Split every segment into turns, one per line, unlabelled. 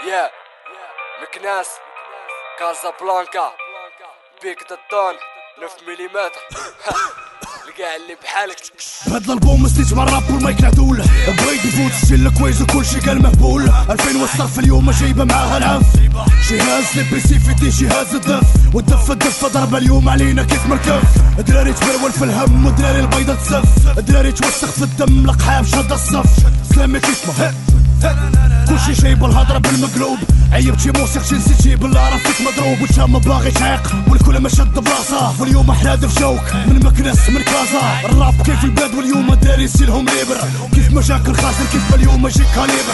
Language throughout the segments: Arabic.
يا مكناس كازابلانكا بيك دطون 9 ملم لقاع اللي بحالك.
بهاد الالبوم مستيت مع الراب والمايك العدول، بغيت نفوت الشله كويس وكلشي قال مهبول. 2000 والصرف اليوم جايبه معاها العف، جهاز لبسي فيدي جهاز الدف، والدفه الدفه ضربه اليوم علينا كيف مركف. دراري تبرول في الهم ودراري البيضه تسف، دراري توسخ في الدم لقحام شاد الصف. سلامي كيف كلشي جايب الهضره بالمقلوب، عيبتي موسيقتي نسيتي بالله راه فيك مضروب. وشام ما باغي تعيق والكل ما شد بلاصه، واليوم احنا دفشوك من مكناس من كازا. الراب كيف البلاد واليوم داري سيلهم ليبر، كيف مشاكل خاسر كيف اليوم جيك كاليبر.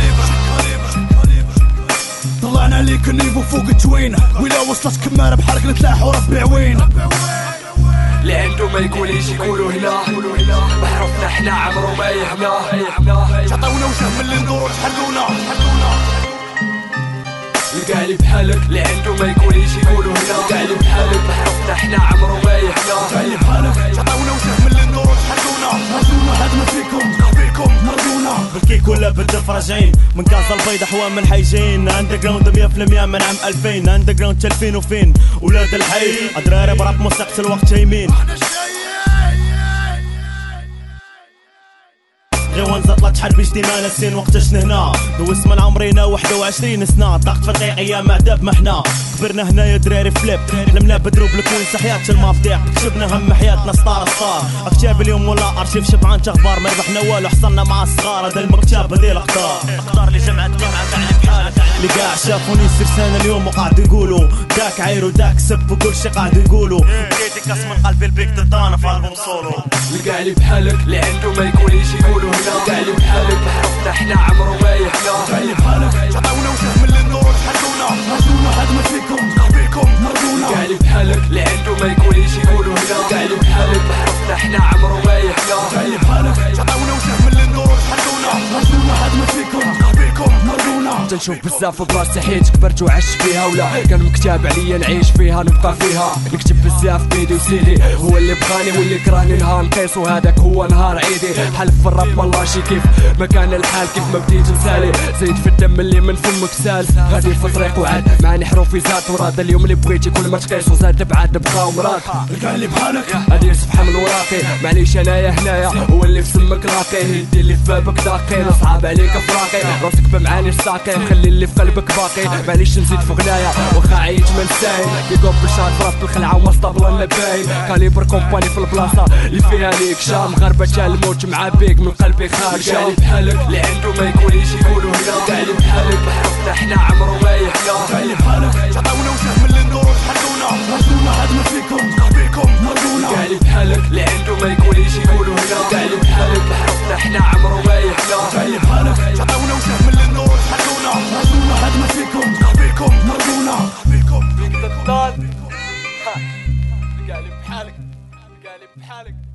طلعنا عليك النيفو فوق التوين، ولا وصلت كماره بحالك نتلاحوا راه بعوين.
اللي عنده ما يقوليش يقولوا هنا، بحرفنا حنا عمرو ما يهنا.
عطاونا وجه من اللي ندورو تحلونا.
لقى اللي بحالك اللي عنده ما يقوليش يقولوا هنا، لقى اللي بحالك بحرفنا حنا عمرو ما يهنا.
عطاونا وجه من اللي ندورو تحلونا. رجونا هاد ما فيكم تخفيكم مرجونا.
بالكيك ولا بالدف راجعين من كازا البيضة حوام من حيجين. اندر جراوند 100% من عام 2000، اندر جراوند تلفين وفين ولاد الحي. ادراري براب موسيقى الوقت جايمين، غير وانزا طلعت حربي جدينا ناسين وقتاش هنا. دوز من عمرينا 21 سنة، ضغط في الرقيق ايام عذاب محنا. كبرنا هنا يا دراري فليب، حلمنا بدروب الكوينس حياة المفاتيح. كتبنا هم حياتنا ستار ستار، اكتاب اليوم ولا ارشيف شبعان اخبار. ما ربحنا والو حصلنا مع الصغار، هذا المكتاب هذي الاقدار. الاقدار اللي جمعت جمعة تاع اللي بحالك، اللي قاع شافوني سرسان اليوم وقاعد يقولوا داك عير وداك سب وكل شي قاعد يقولوا. بديتي كاس من قلبي البيك ضدانا في البوم سولو.
لقى اللي بحالك اللي عنده ما يقوليش يقولوا هنا، لقى اللي بحالك بحرفنا حنا عمرو ما يهنا.
عطاونا وجه من اللي ندورو تحلونا. رجونا هاد ما فيكم تخفيكم مرجونا.
لقى اللي بحالك اللي عنده ما يقوليش يقولوا هنا، لقى اللي بحالك بحرفنا حنا عمرو ما يهنا.
عطاونا وجه من اللي ندورو تحلونا. رجونا هاد ما فيكم تخفيكم مرجونا.
تنشوف بزاف براسي حيت كبرت وعشت فيها، ولا كان مكتاب عليا نعيش فيها نبقى فيها. نكتب بزاف بيدي وسيدي، هو اللي بغاني واللي كراني نهار نقيس، وهذاك هو نهار عيدي. حلف في الراب والله شي كيف ما كان الحال، كيف ما بديت نسالي زيد في الدم اللي من فمك سال. غادي في طريق وعاد معني حروفي زاد وراد، اليوم اللي بغيتي كل ما تقيس وزاد بعاد بقى ومراد.
لقى اللي بحالك
هادي صفحة من وراقي، معليش انايا هنايا هو اللي في سمك راقي. يدي اللي في بابك داقي، نصعب عليك فراقي. راسك بمعاني ساقي، خلي اللي في قلبك باقي. معليش نزيد في غنايا واخا عييت من ساين. كيقوب بالشهر في راس الخلعة ومسطبلة لا باين. كاليبر كومباني في البلاصة اللي فيها ليك شام. مغربة الموت مع بيك من قلبي خارج. لقى اللي بحالك اللي عنده ما يقوليش يقولوا هنا، لقى اللي بحالك بحرفنا حنا عمرو ما يهنا.
عطاونا وجه من اللي ندورو تحلونا. رجونا هاد ما فيكم تخفيكم مرجونا.
لقى اللي بحالك اللي عنده ما يقوليش يقولوا هنا، لقى اللي بحالك بحرفنا حنا عمرو ما يهنا.
عطاونا وجه من اللي ندورو تحلونا. رجونا هاد ما فيكم تخفيكم مرجونا.
بيك دطون لقى اللي بحالك، لقى اللي بحالك.